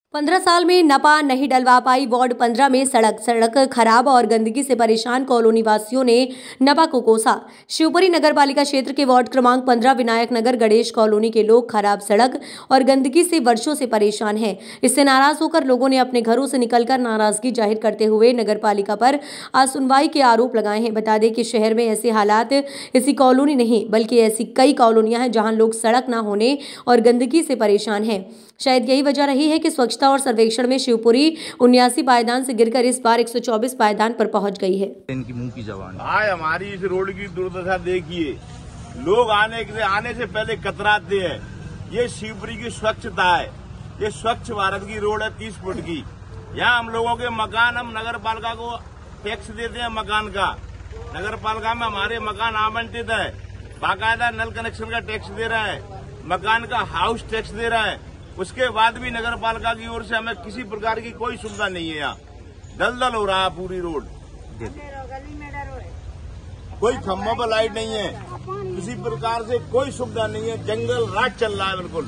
15 साल में नपा नहीं डलवा पाई वार्ड 15 में सड़क खराब और गंदगी से परेशान कॉलोनी वासियों ने नपा को कोसा। शिवपुरी नगर पालिका क्षेत्र के वार्ड क्रमांक 15 विनायक नगर गणेश कॉलोनी के लोग खराब सड़क और गंदगी से वर्षों से परेशान हैं। इससे नाराज होकर लोगों ने अपने घरों से निकलकर नाराजगी जाहिर करते हुए नगर पालिका पर असुनवाई के आरोप लगाए हैं। बता दें कि शहर में ऐसे हालात इसी कॉलोनी नहीं बल्कि ऐसी कई कॉलोनियां हैं जहां लोग सड़क न होने और गंदगी से परेशान हैं। शायद यही वजह रही है कि स्वच्छता और सर्वेक्षण में शिवपुरी 79 पायदान से गिरकर इस बार 124 पायदान पर पहुंच गई है। इनकी मुंह की जबान आज हमारी इस रोड की दुर्दशा देखिए, लोग आने से पहले कतराते हैं। ये शिवपुरी की स्वच्छता है, ये स्वच्छ भारत की रोड है 30 फुट की। यहाँ हम लोगों के मकान, हम नगर पालिका को टैक्स देते हैं मकान का। नगर पालिका में हमारे मकान आवंटित है, बाकायदा नल कनेक्शन का टैक्स दे रहा है, मकान का हाउस टैक्स दे रहा है। उसके बाद भी नगर पालिका की ओर से हमें किसी प्रकार की कोई सुविधा नहीं है। यहाँ दलदल हो रहा है पूरी रोड, कोई खम्भों पर लाइट नहीं है, किसी प्रकार से कोई सुविधा नहीं है, जंगल राज चल रहा है बिल्कुल।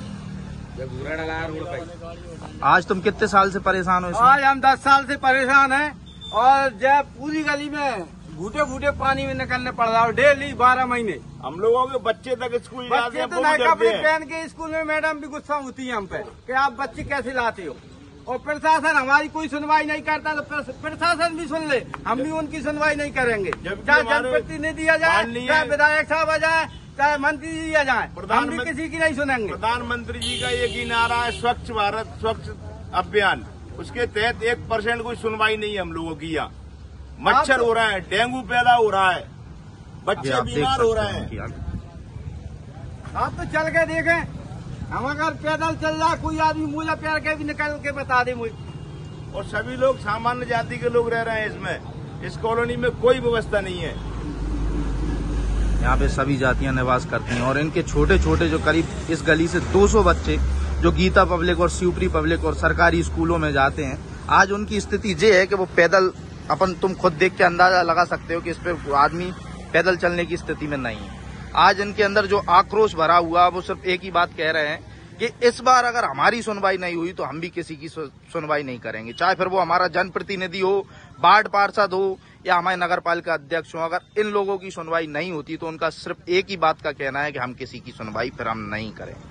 आज तुम कितने साल से परेशान हो? आज हम 10 साल से परेशान हैं और जब पूरी गली में घूटे पानी में निकलने पड़ रहा है डेली 12 महीने। हम लोगों के बच्चे तक स्कूल जाते हैं, तो नए कपड़े पहन के स्कूल में मैडम भी गुस्सा होती है हम पे कि आप बच्चे कैसे लाते हो। और प्रशासन हमारी कोई सुनवाई नहीं करता, तो प्रशासन भी सुन ले, हम भी उनकी सुनवाई नहीं करेंगे। चाहे जनप्रतिनिधि आ जाए, चाहे विधायक साहब आ जाए, चाहे मंत्री जी आ जाए, हम भी किसी की नहीं सुनेंगे। प्रधानमंत्री जी का एक ही नारा है, स्वच्छ भारत स्वच्छ अभियान। उसके तहत 1% कोई सुनवाई नहीं है हम लोगों की। यहाँ मच्छर हो रहा है, डेंगू पैदा हो रहा है, बच्चे बीमार हो रहे हैं। आप तो चल के देखें, हम अगर पैदल चल रहा कोई आदमी मोजा प्यार के भी निकल के बता दे मुझे। और सभी लोग सामान्य जाति के लोग रह रहे हैं इसमें। इस कॉलोनी में कोई व्यवस्था नहीं है। यहाँ पे सभी जातियां निवास करती हैं और इनके छोटे छोटे जो करीब इस गली से 200 बच्चे जो गीता पब्लिक और शिवपुरी पब्लिक और सरकारी स्कूलों में जाते हैं, आज उनकी स्थिति ये है कि वो पैदल, अपन तुम खुद देख के अंदाजा लगा सकते हो कि इस पे आदमी पैदल चलने की स्थिति में नहीं है। आज इनके अंदर जो आक्रोश भरा हुआ, वो सिर्फ एक ही बात कह रहे हैं कि इस बार अगर हमारी सुनवाई नहीं हुई तो हम भी किसी की सुनवाई नहीं करेंगे, चाहे फिर वो हमारा जनप्रतिनिधि हो, वार्ड पार्षद हो या हमारे नगर पालिका अध्यक्ष हो। अगर इन लोगों की सुनवाई नहीं होती तो उनका सिर्फ एक ही बात का कहना है कि हम किसी की सुनवाई फिर हम नहीं करें।